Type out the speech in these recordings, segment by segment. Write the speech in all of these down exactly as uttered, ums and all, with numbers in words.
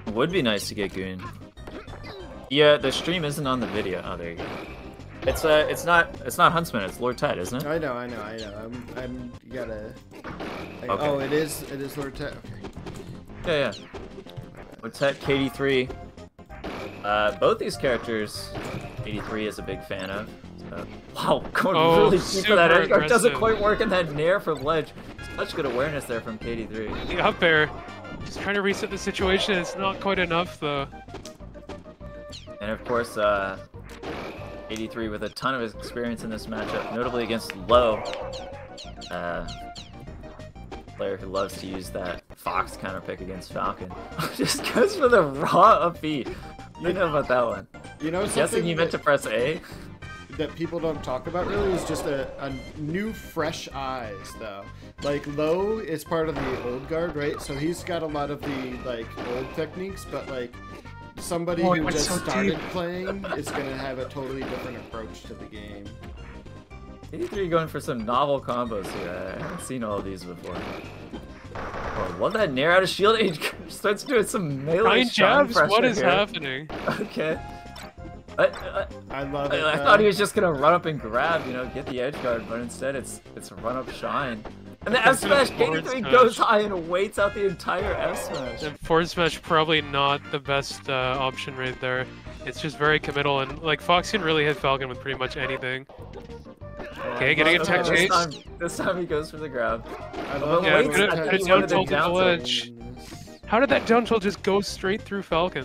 Would be nice to get Goon. Yeah, the stream isn't on the video. Oh, there you go. It's uh, it's not, it's not Huntsman. It's Lordtet, isn't it? I know, I know, I know. I'm, I'm. You gotta. I, Okay. Oh, it is, it is Lordtet. Okay. Yeah, yeah. Lordtet, K D three. Uh, both these characters, K D three is a big fan of. So, wow, going Oh, really deep for that edge guard. Doesn't aggressive. quite work in that nair from ledge. Such good awareness there from K D three. The up air. Just trying to reset the situation. It's not quite enough though. And of course, uh, K D three with a ton of experience in this matchup, notably against Low. Uh, player who loves to use that Fox counter pick against Falcon. Just goes for the raw up B. You know about that one. You know, I'm guessing something you meant that, to press A? that people don't talk about really is just a, a new fresh eyes though. Like Low is part of the old guard, right? So he's got a lot of the like old techniques, but like somebody Oh, it who went just so started deep. playing is gonna have a totally different approach to the game. K D three going for some novel combos here. I haven't seen all of these before. Oh, love that nair out of shield. He starts doing some melee Nine shine jabs? pressure What is here. happening? Okay. I, I, I love I, it. I though. thought he was just gonna run up and grab, you know, get the edge guard, but instead it's it's run up shine. And the F smash, K D Forward three smash. goes high and waits out the entire F smash. And forward smash probably not the best uh, option right there. It's just very committal, and like Fox can really hit Falcon with pretty much anything. Okay, getting a Okay, tech this chase. time, this time he goes for the grab. I love Yeah, it. but when it- Ted but it's does down the tilt to down the tilt ledge. in this. How did that down tilt just go straight through Falcon?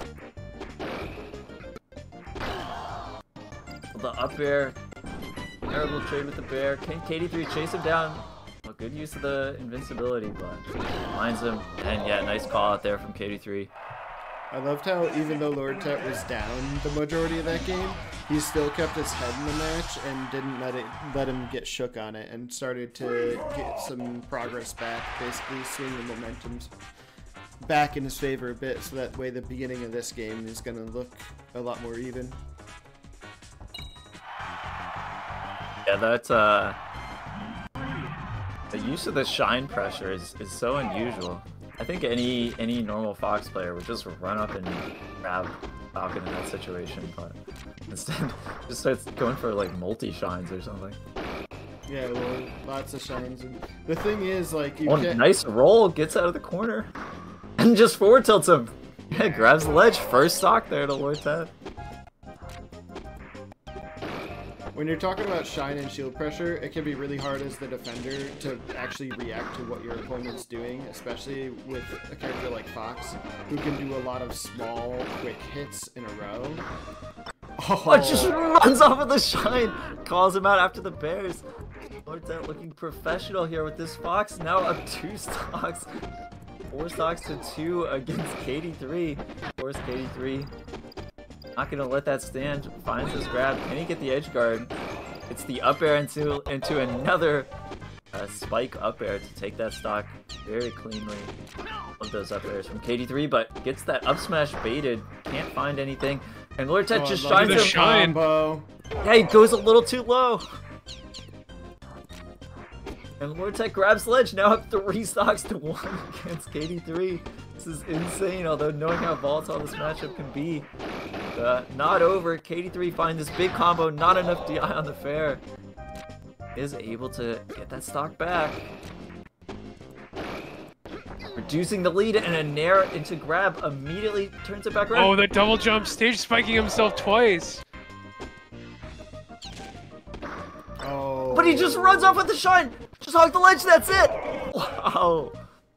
The up air, terrible trade with the bear. Can K D three chase him down? Well, good use of the invincibility, but finds him. And yeah, nice call out there from K D three. I loved how even though Lordtet was down the majority of that game, he still kept his head in the match and didn't let it let him get shook on it, and started to get some progress back, basically swinging momentum's back in his favor a bit, so that way the beginning of this game is going to look a lot more even. Yeah, that's uh, the use of the shine pressure is, is so unusual. I think any any normal Fox player would just run up and grab Falcon in that situation, but instead just starts going for like multi shines or something. Yeah, well, lots of shines. And the thing is, like, you One can't... nice roll, gets out of the corner, and just forward tilts him. Yeah, grabs the ledge. First stock there to Lordtet. When you're talking about shine and shield pressure, it can be really hard as the defender to actually react to what your opponent's doing, especially with a character like Fox, who can do a lot of small, quick hits in a row. Oh, Oh, just runs off of the shine, calls him out after the bears. Lordtet looking professional here with this Fox, now up two stocks. Four stocks to two against K D three. Of course, K D three not gonna let that stand. Finds his grab. Can he get the edge guard? It's the up air into into another uh, spike up air to take that stock very cleanly. Love those up airs from K D three, but gets that up smash baited. Can't find anything. And Lordtet Oh, just I love shines the him. shine. combo. Yeah, he goes a little too low. And Lordtet grabs ledge, now up three stocks to one against K D three. This is insane, although knowing how volatile this matchup can be. Uh, not over. K D three finds this big combo, not enough D I on the fair. Is able to get that stock back. Reducing the lead, and a nair into grab immediately turns it back around. Oh, the double jump, stage spiking himself twice. Oh. But he just runs off with the shine! Just hog the ledge, that's it! Wow.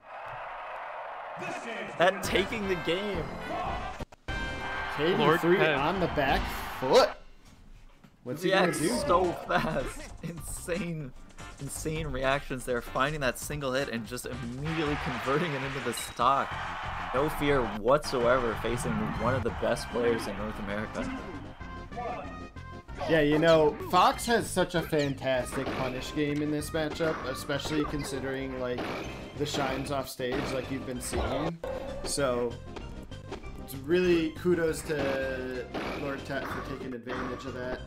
That taking the game. K D three Lordtet. on the back foot. What's he gonna Reacts do? so fast. Insane, insane reactions there. Finding that single hit and just immediately converting it into the stock. No fear whatsoever facing one of the best players in North America. Yeah, you know, Fox has such a fantastic punish game in this matchup, especially considering, like, the shines off stage like you've been seeing. So, it's really kudos to Lordtet for taking advantage of that.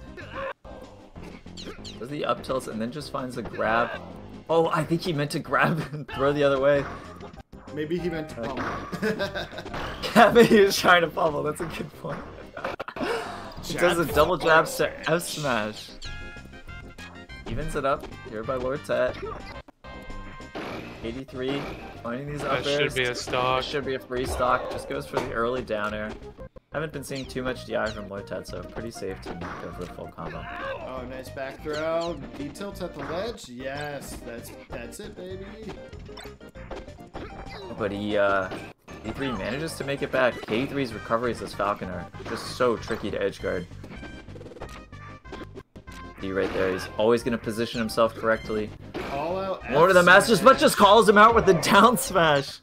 Does the up tilts and then just finds a grab. Oh, I think he meant to grab and throw the other way. Maybe he meant to pummel. Yeah, maybe he was trying to pummel. That's a good point. He does a double jab to F smash. Evens it up here by Lordtet. eighty-three finding these up That should be a stock. Should be a free stock. Just goes for the early down air. Haven't been seeing too much D I from Lordtet, so pretty safe to go for the full combo. Oh, nice back throw. D tilt at the ledge. Yes, that's that's it, baby. But he, uh, D three manages to make it back. K D three's recoveries as Falcon are just so tricky to edgeguard. D right there, he's always going to position himself correctly. All out. Lord of the Masters, but just calls him out with the down smash.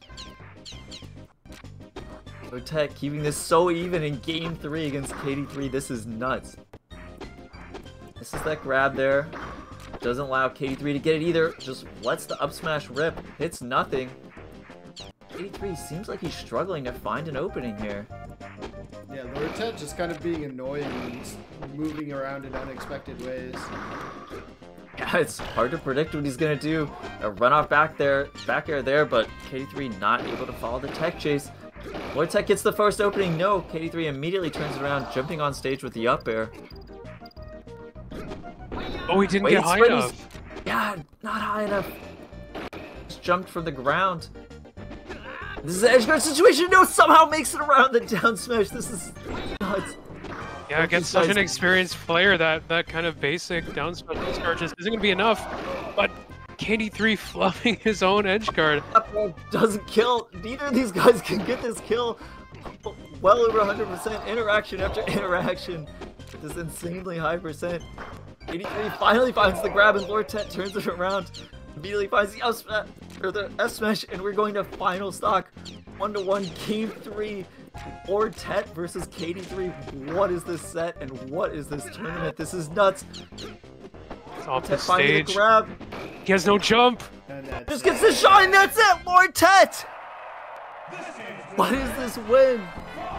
Lordtet keeping this so even in game three against K D three. This is nuts. This is that grab there. Doesn't allow K D three to get it either. Just lets the up smash rip. Hits nothing. K D three seems like he's struggling to find an opening here. Yeah, Lordtet just kind of being annoying and moving around in unexpected ways. Yeah, it's hard to predict what he's gonna do. A run off back there, back air there, but K D three not able to follow the tech chase. Lordtet gets the first opening. No, K D three immediately turns it around, jumping on stage with the up air. Oh, he didn't Wait, get high Sprinty's- enough. Yeah, not high enough. Just jumped from the ground. This is an edge guard situation. No, somehow makes it around the down smash. This is nuts. Yeah, against such an experienced player, that that kind of basic down smash edgeguard just isn't gonna be enough. But K D three flubbing his own edgeguard. Doesn't kill. Neither of these guys can get this kill. Well over one hundred percent interaction after interaction. This insanely high percent. eighty-three finally finds the grab and Lordtet turns it around. Immediately finds the up smash, or the F smash, and we're going to final stock. One to one, game three. Lordtet versus K D three. What is this set and what is this tournament? This is nuts. It's off the Lordtet finding the stage. grab. He has no jump. And that's Just gets the shot and that's it! Lordtet! What is this win?